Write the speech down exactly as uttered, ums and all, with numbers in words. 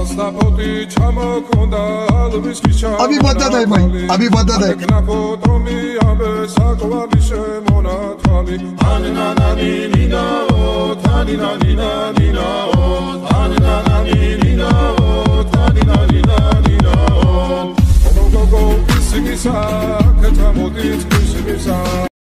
Abi badadaj moj, abi badadaj. Ani na na ni ni na o, tani na ni na